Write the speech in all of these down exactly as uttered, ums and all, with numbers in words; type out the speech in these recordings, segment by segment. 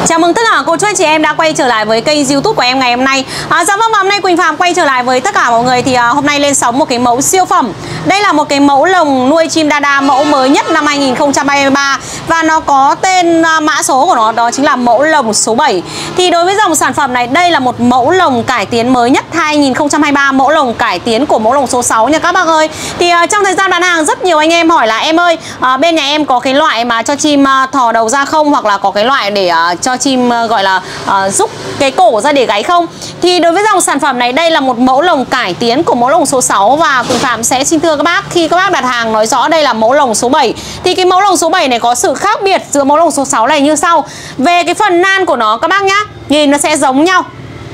Chào mừng tất cả cô chú anh chị em đã quay trở lại với kênh YouTube của em ngày hôm nay. À, dạ vâng, hôm nay Quỳnh Phạm quay trở lại với tất cả mọi người thì à, hôm nay lên sóng một cái mẫu siêu phẩm. Đây là một cái mẫu lồng nuôi chim Dada mẫu mới nhất năm hai nghìn không trăm hai mươi ba và nó có tên à, mã số của nó đó chính là mẫu lồng số bảy. Thì đối với dòng sản phẩm này, đây là một mẫu lồng cải tiến mới nhất hai nghìn không trăm hai mươi ba, mẫu lồng cải tiến của mẫu lồng số sáu nha các bác ơi. Thì à, trong thời gian bán hàng rất nhiều anh em hỏi là em ơi, à, bên nhà em có cái loại mà cho chim à, thò đầu ra không, hoặc là có cái loại để à, cho chim uh, gọi là uh, rút cái cổ ra để gáy không. Thì đối với dòng sản phẩm này, đây là một mẫu lồng cải tiến của mẫu lồng số sáu và Quỳnh Phạm sẽ xin thưa các bác, khi các bác đặt hàng nói rõ đây là mẫu lồng số bảy. Thì cái mẫu lồng số bảy này có sự khác biệt giữa mẫu lồng số sáu này như sau. Về cái phần nan của nó các bác nhá, nhìn nó sẽ giống nhau.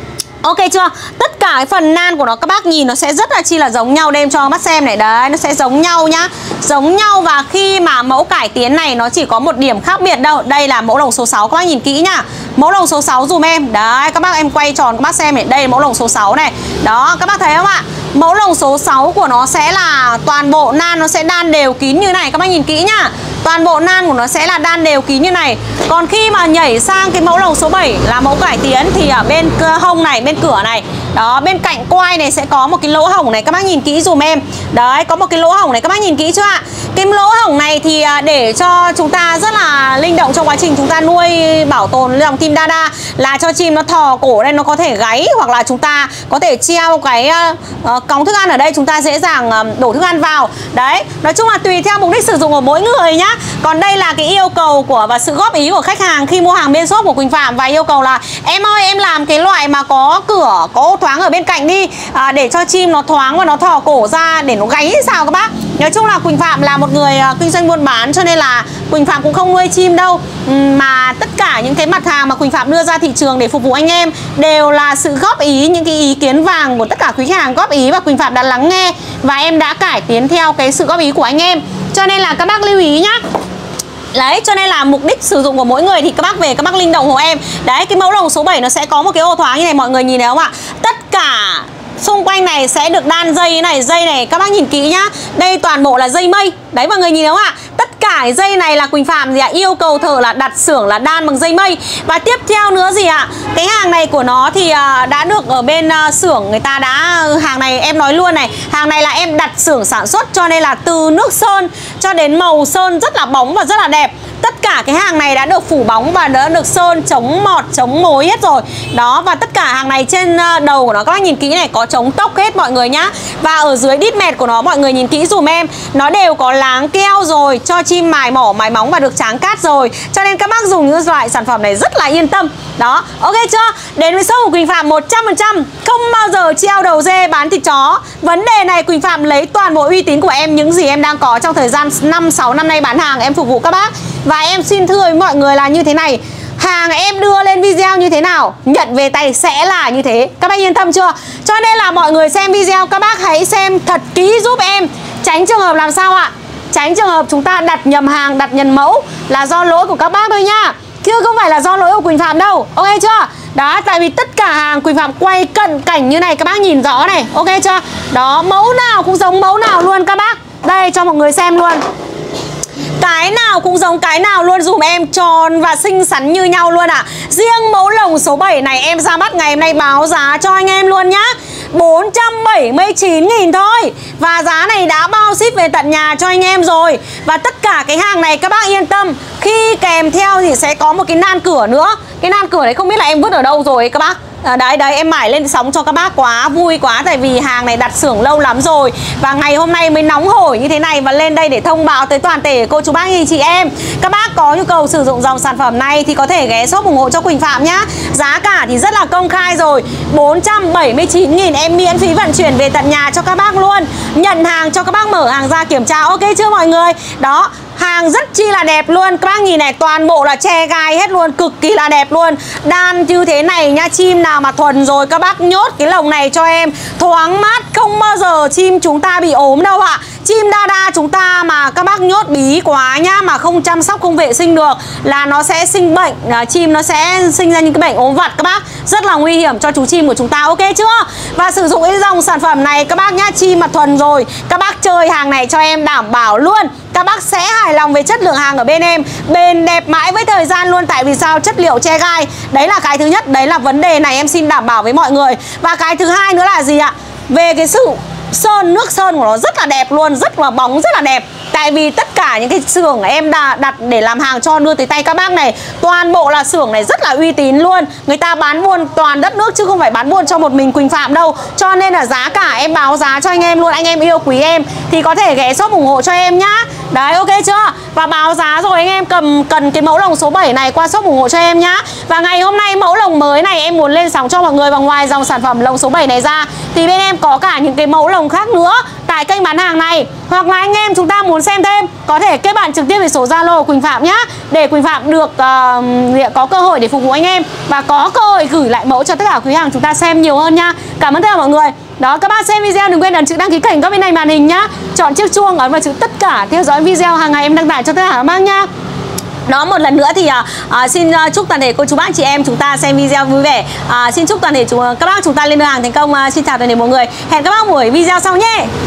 Ok chưa? Tất cả cái phần nan của nó các bác nhìn nó sẽ rất là chi là giống nhau. Đem cho các bác xem này, đấy, nó sẽ giống nhau nhá. Giống nhau. Và khi mà mẫu cải tiến này nó chỉ có một điểm khác biệt đâu. Đây là mẫu lồng số sáu, các bác nhìn kỹ nhá. Mẫu lồng số sáu dùm em. Đấy, các bác em quay tròn các bác xem này. Đây là mẫu lồng số sáu này. Đó, các bác thấy không ạ? Mẫu lồng số sáu của nó sẽ là toàn bộ nan nó sẽ đan đều kín như này. Các bác nhìn kỹ nhá. Toàn bộ nan của nó sẽ là đan đều kín như này. Còn khi mà nhảy sang cái mẫu lồng số bảy là mẫu cải tiến thì ở bên hông này, bên cửa này, đó, bên cạnh quai này sẽ có một cái lỗ hổng này. Các bác nhìn kỹ dùm em. Đấy, có một cái lỗ hổng này, các bác nhìn kỹ chưa ạ? Cái lỗ hổng này thì để cho chúng ta rất là linh động trong quá trình chúng ta nuôi bảo tồn dòng chim Dada, là cho chim nó thò cổ lên nó có thể gáy, hoặc là chúng ta có thể treo cái uh, còng thức ăn ở đây, chúng ta dễ dàng uh, đổ thức ăn vào. Đấy, nói chung là tùy theo mục đích sử dụng của mỗi người nhá. Còn đây là cái yêu cầu của và sự góp ý của khách hàng khi mua hàng bên shop của Quỳnh Phạm, và yêu cầu là em ơi em làm cái loại mà có cửa, có ô thoáng ở bên cạnh đi, à, để cho chim nó thoáng và nó thò cổ ra để nó gáy sao các bác. Nói chung là Quỳnh Phạm là một người uh, kinh doanh buôn bán, cho nên là Quỳnh Phạm cũng không nuôi chim đâu, uhm, mà tất cả những cái mặt hàng mà Quỳnh Phạm đưa ra thị trường để phục vụ anh em đều là sự góp ý, những cái ý kiến vàng của tất cả quý khách hàng góp ý, và Quỳnh Phạm đã lắng nghe và em đã cải tiến theo cái sự góp ý của anh em. Cho nên là các bác lưu ý nhá. Đấy, cho nên là mục đích sử dụng của mỗi người thì các bác về các bác linh động hộ em. Đấy, cái mẫu lồng số bảy nó sẽ có một cái ô thoáng như này, mọi người nhìn thấy không ạ? Tất cả xung quanh này sẽ được đan dây này, dây này các bác nhìn kỹ nhá. Đây toàn bộ là dây mây. Đấy mọi người nhìn thấy không ạ? Tất cả cái dây này là Quỳnh Phạm gì ạ? Yêu cầu thợ là đặt xưởng là đan bằng dây mây. Và tiếp theo nữa gì ạ? Cái hàng này của nó thì uh, đã được ở bên uh, xưởng người ta đã, hàng này em nói luôn này, hàng này là em đặt xưởng sản xuất, cho nên là từ nước sơn cho đến màu sơn rất là bóng và rất là đẹp. Tất cả cái hàng này đã được phủ bóng và đã được sơn chống mọt, chống mối hết rồi. Đó, và tất cả hàng này trên đầu của nó các bác nhìn kỹ này, có chống tốc hết mọi người nhá. Và ở dưới đít mẹt của nó mọi người nhìn kỹ dùm em, nó đều có láng keo rồi, cho chim mài mỏ mài móng và được tráng cát rồi. Cho nên các bác dùng những loại sản phẩm này rất là yên tâm. Đó, ok chưa? Đến với shop của Quỳnh Phạm một trăm phần trăm không bao giờ treo đầu dê bán thịt chó. Vấn đề này Quỳnh Phạm lấy toàn bộ uy tín của em, những gì em đang có trong thời gian năm sáu năm nay bán hàng em phục vụ các bác. Và em xin thưa với mọi người là như thế này, hàng em đưa lên video như thế nào, nhận về tay sẽ là như thế. Các bác yên tâm chưa? Cho nên là mọi người xem video các bác hãy xem thật kỹ giúp em, tránh trường hợp làm sao ạ? Tránh trường hợp chúng ta đặt nhầm hàng, đặt nhầm mẫu là do lỗi của các bác thôi nha, chứ không phải là do lỗi của Quỳnh Phạm đâu. Ok chưa? Đó, tại vì tất cả hàng Quỳnh Phạm quay cận cảnh như này các bác nhìn rõ này. Ok chưa? Đó, mẫu nào cũng giống mẫu nào luôn các bác. Đây cho mọi người xem luôn. Cái nào cũng giống cái nào luôn dùm em, tròn và xinh xắn như nhau luôn ạ. à. Riêng mẫu lồng số bảy này em ra mắt ngày hôm nay báo giá cho anh em luôn nhá, bốn trăm bảy mươi chín nghìn thôi. Và giá này đã bao ship về tận nhà cho anh em rồi. Và tất cả cái hàng này các bác yên tâm, khi kèm theo thì sẽ có một cái nan cửa nữa. Cái nan cửa đấy không biết là em vứt ở đâu rồi các bác. À, đấy đấy em mải lên sóng cho các bác quá vui quá, tại vì hàng này đặt xưởng lâu lắm rồi và ngày hôm nay mới nóng hổi như thế này, và lên đây để thông báo tới toàn thể cô chú bác anh chị em. Các bác có nhu cầu sử dụng dòng sản phẩm này thì có thể ghé shop ủng hộ cho Quỳnh Phạm nhá. Giá cả thì rất là công khai rồi, bốn trăm bảy mươi chín nghìn em miễn phí vận chuyển về tận nhà cho các bác luôn. Nhận hàng cho các bác mở hàng ra kiểm tra, ok chưa mọi người? Đó, hàng rất chi là đẹp luôn. Các bác nhìn này, toàn bộ là che gai hết luôn, cực kỳ là đẹp luôn. Đan như thế này nha, chim nào mà thuần rồi các bác nhốt cái lồng này cho em thoáng mát, không bao giờ chim chúng ta bị ốm đâu ạ. chim Dada chúng ta mà các bác nhốt bí quá nhá, mà không chăm sóc không vệ sinh được là nó sẽ sinh bệnh, à, chim nó sẽ sinh ra những cái bệnh ốm vặt các bác, rất là nguy hiểm cho chú chim của chúng ta, ok chưa? Và sử dụng cái dòng sản phẩm này các bác nhá, chim mà thuần rồi, các bác chơi hàng này cho em đảm bảo luôn các bác sẽ hài lòng về chất lượng hàng ở bên em, bền đẹp mãi với thời gian luôn. Tại vì sao? Chất liệu che gai. Đấy là cái thứ nhất, đấy là vấn đề này em xin đảm bảo với mọi người. Và cái thứ hai nữa là gì ạ? Về cái sự sơn, nước sơn của nó rất là đẹp luôn, rất là bóng, rất là đẹp. Tại vì tất cả những cái xưởng em đã đặt để làm hàng cho đưa tới tay các bác này, toàn bộ là xưởng này rất là uy tín luôn. Người ta bán buôn toàn đất nước chứ không phải bán buôn cho một mình Quỳnh Phạm đâu. Cho nên là giá cả em báo giá cho anh em luôn. Anh em yêu quý em thì có thể ghé shop ủng hộ cho em nhá. Đấy, ok chưa? Và báo giá rồi anh em cầm cần cái mẫu lồng số bảy này qua shop ủng hộ cho em nhá. Và ngày hôm nay mẫu lồng mới này em muốn lên sóng cho mọi người. Và ngoài dòng sản phẩm lồng số bảy này ra thì bên em có cả những cái mẫu lồng khác nữa tại kênh bán hàng này. Hoặc là anh em chúng ta muốn xem thêm có thể kết bạn trực tiếp về số Zalo của Quỳnh Phạm nhá, để Quỳnh Phạm được uh, có cơ hội để phục vụ anh em và có cơ hội gửi lại mẫu cho tất cả quý hàng chúng ta xem nhiều hơn nha. Cảm ơn tất cả mọi người. Đó, các bạn xem video đừng quên ấn chữ đăng ký kênh các bên này màn hình nhá. Chọn chiếc chuông ấn vào chữ tất cả theo dõi video hàng ngày em đăng tải cho tất cả các bác nhá. Đó, một lần nữa thì uh, xin uh, chúc toàn thể cô chú bác chị em chúng ta xem video vui vẻ. uh, Xin chúc toàn thể chúng, các bác chúng ta lên đơn hàng thành công. uh, Xin chào toàn thể mọi người. Hẹn các bác buổi video sau nhé.